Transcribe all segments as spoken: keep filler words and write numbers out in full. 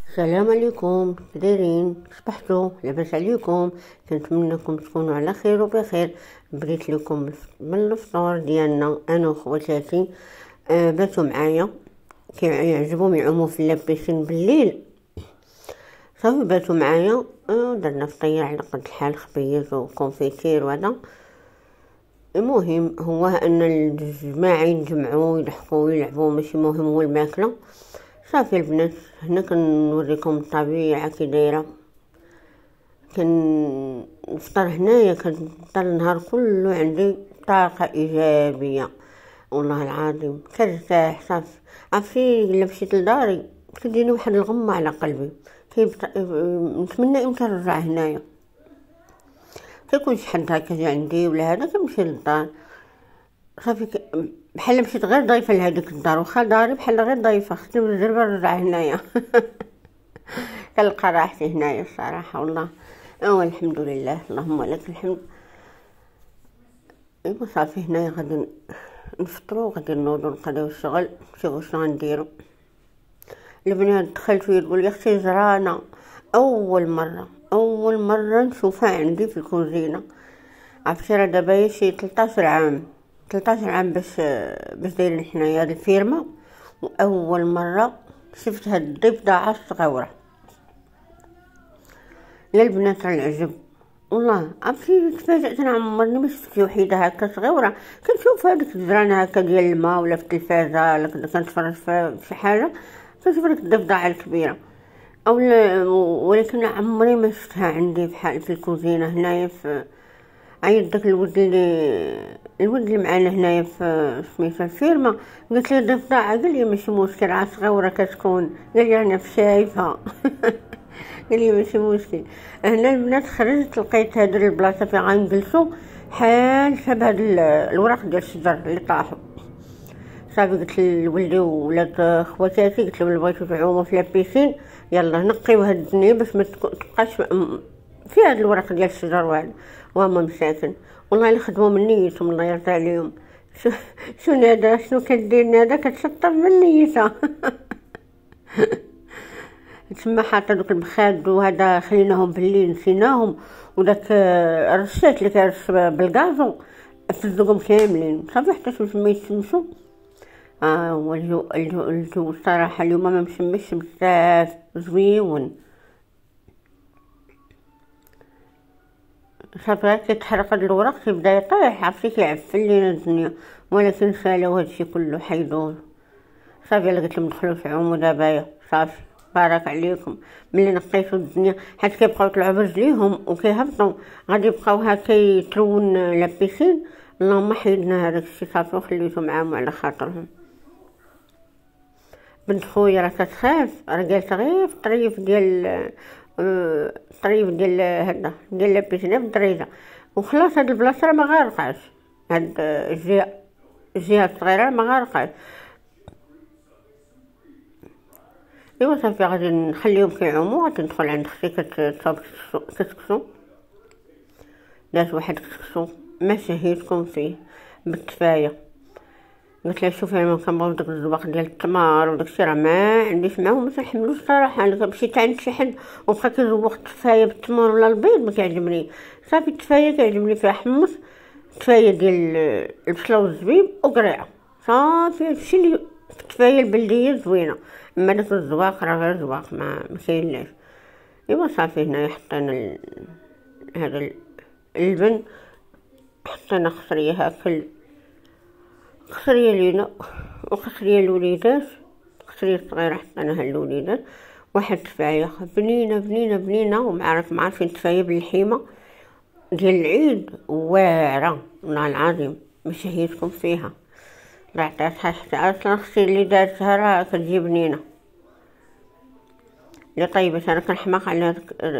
السلام عليكم، كدايرين؟ صبحتوا لاباس عليكم؟ كنتمنىكم تكونوا على خير وبخير. بديت لكم من الفطور ديالنا انا وخواتاتي. آه باتوا معايا، كيعجبهم يعوموا في لابيسين بالليل، صافي باتوا معايا. آه درنا فطير على قد الحال، خبيز وكونفيتير وهذا. المهم هو ان الجماعه يتجمعوا يضحكوا ويلعبوا، ماشي مهم هو الماكله. صافي البنات، هنا كنوريكم الطبيعه كي دايره. كنفطر هنايا، كنفطر النهار كله عندي طاقه ايجابيه، والله العظيم كنرتاح. صافي عرفتي الا مشيت لداري كيديني واحد الغمه على قلبي، كيبط... نتمنى امتى نرجع هنايا. كيكون شي حد هكا جا عندي ولا هذا كنمشي للدار، صافي ك... بحال مشيت غير ضيفه لهاديك الدار، واخا داري بحال غير ضيفه، خصني دابا نرجع هنايا. كنلقى راحتي هنايا الصراحه والله. ايوا الحمد لله، اللهم لك الحمد. ايوا صافي هنايا غادي نفطرو، غادي نوضو نقضيو الشغل، نشوفو شنو غنديرو. البنات دخلت فيه تقول لي اختي زرانه، اول مره اول مره نشوفها عندي في الكوزينه. عرفتي راه دابا شي تلطاش عام تلطاش عام باش باش دايرين حنايا هاد الفيرما، واول مره شفت هاد الضفدعه الصغيره. لا البنات راه العجب والله. عرفتي تفاجأت، انا عمرني ما شفت وحيده هكا صغيره. كنشوف هذيك الزرانه هكا ديال الماء ولا في التلفازه، ولا كنتفرج في شي حاجه كنشوف هذيك الضفدعه الكبيره، اولا ولكن عمري ما شفتها عندي بحال في الكوزينه هنايا. في عيط داك الولد اللي الولد اللي معانا هنايا في سميتها الفيرما، قلت له ضفدعه، قال لي ماشي مشكل، عاد صغيره كتكون، قال لي انا في شايفها. قال لي ماشي مشكل. هنا البنات خرجت لقيت هاد البلاصه فين غنجلسوا حال شبه هاد الوراق ديال الشجر اللي طاحوا. صافي قلت لولدي وولاد خواتاتي، قلت لهم بغيتو تعوموا في لابيسين، يلا نقيو هاد الدنيا باش ما تبقاش في هاد الوراق ديال الشجر وهذا. وهما مساكن والله اللي خدموا من نيتهم، الله يرضى عليهم. شو شو نادا شنو كدير نادا، كتشطب من نيتها. تما حاطه دوك المخاد وهذا، خليناهم بالليل نسيناهم، وداك الرشات اللي كيرش بالغازو فزقهم كاملين، صافي حتى تما يتمشوا. اه والجو الجو الجو الصراحه اليوم ما مشمش بزاف، زويون. صافي كيتحرق هاد الوراق كيبدا يطيح، عرفتي كيعفن لينا الدنيا، ولكن سالاو هادشي كله حيدوه. صافي الا قلت لهم دخلوا تعوموا دابا، صافي بارك عليكم. ملي نقيتو الدنيا حيت كيبقاو يطلعوا برجليهم وكيهبطوا، غادي يبقاو هكا يترون لابيسين. اللهم حيدنا هذاك الشيء صافي وخليتو معاهم على خاطرهم. بنت خويا راه كتخاف، راه قالت غير في الطريف ديال الطريف ديال هذا ديال لابيسين في الدريجه، وخلاص هاد البلاصه راه ما غارقاش، هاد الجهه الجهه الصغيره ما غارقاش. ايوا صافي غادي نخليهم كيعوموا، غادي ندخل عند اختي كتصاوب كسكسو. دات واحد كسكسو ما شهيتكم فيه بالكفايه. قلت لها شوفي انا كنبغيو داك الزواق ديال التمر وداكشي راه ما عنديش معاهم، ما تنحملوش صراحه. انا مشيت عند شي حد وبقى كيزوق التفايه بالتمر ولا البيض ما كيعجبني. صافي التفايه كيعجبني فيها حمص، التفايه ديال البصله والزبيب وقريعه، صافي هادشي اللي التفايه البلديه زوينه. اما داك الزواق راه غير زواق ما مكاينلاش. ايوا صافي هنايا حطينا ال... هذا ال- اللبن، حطينا خصريه هاكل، خصريه لينا وخصريه لوليدات، خصريه صغيره حطيناها للوليدات، واحد تفايه بنينه بنينه بنينه. ومعرف معرفين تفايه باللحيمه ديال العيد واعره، والله العظيم ما شهيتكم فيها. راه عطاتها حتى اصلا اختي اللي دارتها راه كتجي بنينه اللي طيبت. انا كنحماق على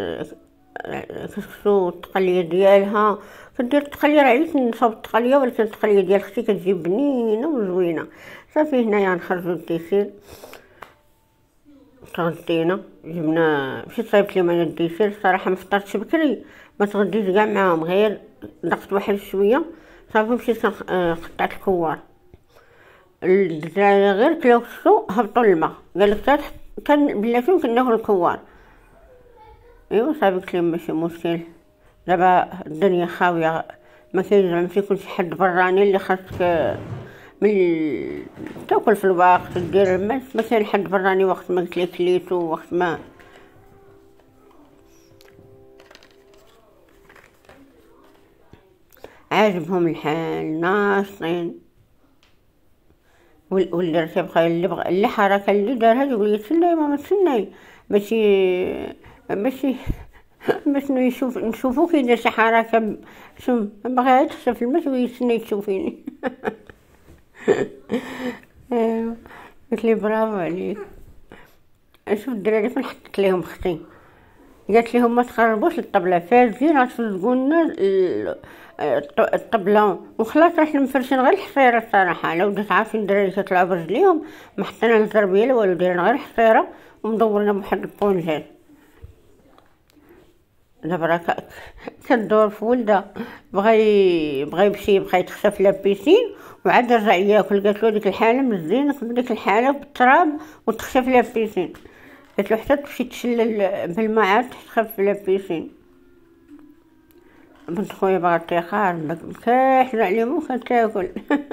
كسكسو التقليه ديالها، كدير التقليه راه عييت نصاوب التقليه، ولكن التقليه ديال اختي كتجي بنينه وزوينه. صافي هنايا نخرجو الديسير، تغدينا جبنا مشيت صايبت ليهم انا الديسير. الصراحه ما فطرتش بكري، ما تغديت كاع معاهم، غير ضغط واحد شويه صافي مشيت قطعت الكوار. الدراري غير كلاو السو هبطوا للما، قال لك كان بلاتي كنا ناكل الكوار. ايوا صافي قلتلهم ماشي مشكل، دابا الدنيا خاويه، ما كاين زعما فيكم شي حد براني اللي خاصك من تاكل في الوقت دير الماء، ما كاين حد براني وقت ما قلت لك كليتو وقت ما. عاجبهم الحال ناشطين، واللي راه تيبقى اللي بغى اللي حركه اللي دارها يقول لي تسناي ماما تسناي، ماشي ماشي باش نشوف نشوفو كي دار شي حركه، شوف باغا تخسف الماء تقول لي تسناي تشوفيني. ايوا قلت لي برافو عليك. شوف الدراري فين حطيت ليهم اختي، قالت لهم ما تقربوش للطبله فازين غتفزقوا لنا الطبله، وخلاص راح مفرشين غير الحصيره. الصراحه لو بدات عارفين الدراري كيطلعوا برجليهم ما حطينا الزربيه لا والو، دايرين غير الحصيره ومدورنا بواحد البونجيل. دابا راه كدور في ولدها، بغى بغى يمشي يبقى يتخشى في لابيسين وعاد رجع ياكل. قالت له ديك الحاله مزينك بديك الحاله بالتراب وتخشى في لابيسين. قالت له حتى تمشي تشلل بالماء عاد تخف في لابيسين. بنت خويا باغا تيخار كاحله عليهم وكتاكل.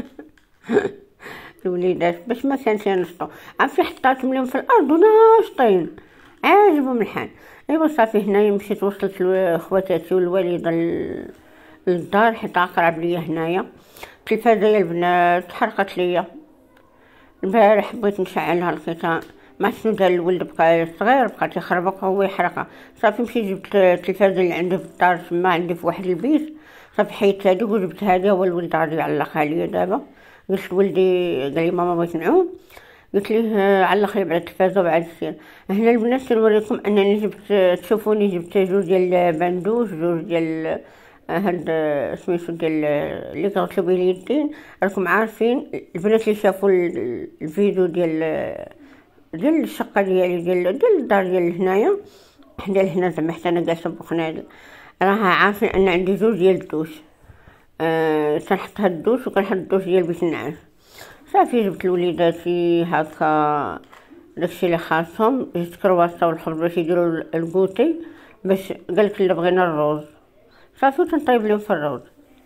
الوليدات باش ما كانش ينشطوا، عرفتي حطاتهم لهم في الارض وناشطين عاجبهم الحال. ايوا صافي هنايا مشيت وصلت لخواتاتي والوالده للدار حيت اقرب ليا هنايا. التلفازه ديال البنات حرقت ليا البارح، بغيت نشعلها الخيطان ما شنو دار الولد بقى صغير بقى تيخربق هو يحرقها. صافي مشيت جبت التلفازه اللي عندي في الدار تما عندي في واحد البيت، صافي حيدت هاديك وجبت هادي. هو الولد غادي يعلقها ليا دابا. قلت لولدي قال لي ماما بغيت نعوم، قلت ليه علق لي على التلفازه وعاد سير. هنا البنات كنوريكم انني جبت، تشوفوني جبت جوج ديال بندوش، جوج ديال هاد سميتو ديال اللي كنغسلو بيه اليدين. راكم عارفين البنات اللي شافوا الفيديو ديال ديال الشقه ديالي ديال ديال الدار ديال هنايا حدا لهنا زعما حتى انا جالسه بوخنادق، راه عارفين ان عندي جوج ديال الدوش. أه كنحط هاد الدوش وكنحط الدوش ديال بيت النعاس. صافي جبت لوليداتي هكا داكشي اللي خاصهم، جبت كرواسه والخبز باش يديروا الكوتي، باش قالت لي بغينا الروز. صافي تنطيب لهم في الروز.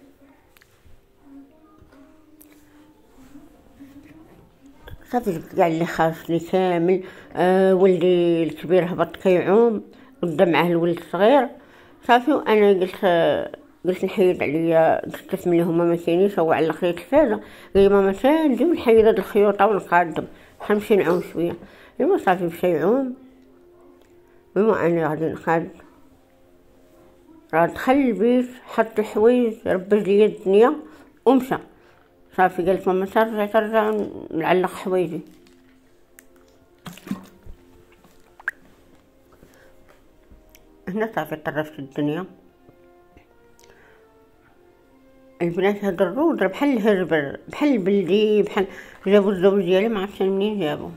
صافي جبت كاع اللي خاصني كامل. آه ولدي الكبير هبط كيعوم قدام معاه الولد الصغير. صافي وانا قلت قلت نحيد عليا، قلت ملي هما ما كاينينش هو علق لي التلفازه، قال لي ماما تنجي نحيد هاد الخيوطه ونقادم حنمشي نعوم شويه. ايوا صافي مشى يعوم، ايوا انا غادي نقاد. راه دخل البيت حط الحوايج ربج ليا الدنيا ومشى. صافي قالت ماما ترجع ترجع نعلق حوايجي. هنا صافي طرفت الدنيا. البنات هاد الرود راه بحال الهربر بحال البلدي، بحال جابو الزوج ديالي معرفتش منين جابو.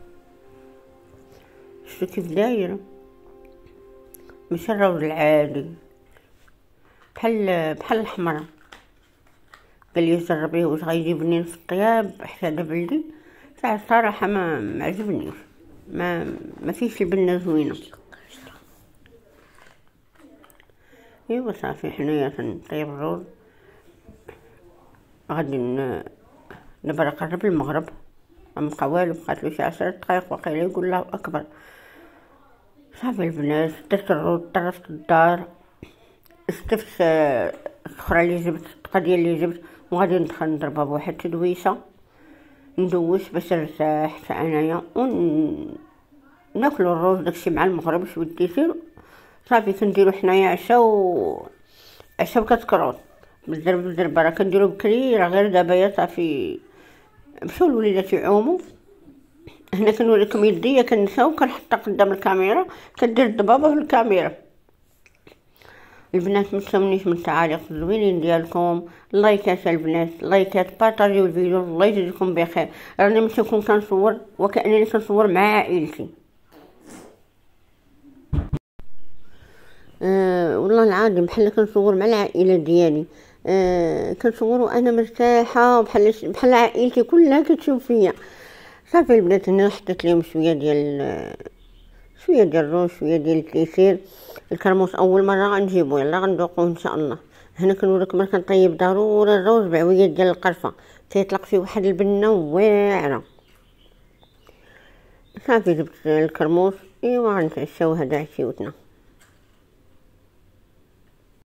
شتو كيف داير ماشي الروز العادي، بحال بحال الحمرا. قال لي جربيه واش غيجي بنين في الطياب حتى هذا بلدي. صراحه ما معجبنيش، ما ما فيش البنه زوينه. ايوا صافي حنايا تنطيب الروز. غادي دابا راه قرب المغرب مبقى والو، بقات شي عشر دقايق واقيلا يقول الله اكبر. صافي البنات درت الروز طرفت الدار، استفت الصخره اللي جبت القضيه اللي جبت وغادي ندخل نضربها بواحد التدويشه ندوش باش نرتاح حتى انايا وناكلو الروز داكشي مع المغرب واش ودي يصير. صافي كنديرو حنايا عشا و عشا بكتكروط بالزرب بالزربه، راه كنديرو بكري، راه غير دابا يا صافي مشاو الوليدات يعوموا. هنا كنوريكم يديا كنساو كنحطها قدام الكاميرا، كدير الضبابه في الكاميرا. البنات متسمنيش من التعاليق الزوينين ديالكم، لايكات البنات، لايكات، بارطاجيو الفيديو، الله يجزيكم بخير. راني ملي كنكون كنصور وكانني كنصور مع عائلتي. أه والله العظيم بحال كنصور مع العائله ديالي. أه كنصور وانا مرتاحه بحال بحال عائلتي كلها كتشوف فيا. صافي البنات هنا حطيت ليهم شويه ديال شويه ديال الروز، شويه ديال الكيسير. الكرموس اول مره غنجيبو، يلا غندوقوه ان شاء الله. هنا كنوريكم ملي كنطيب ضروري الروز بعويه ديال القرفه، كيطلق فيه واحد البنه واعره. صافي جبت الكرموس، ايوا غنتعشاو هذا عشيوتنا.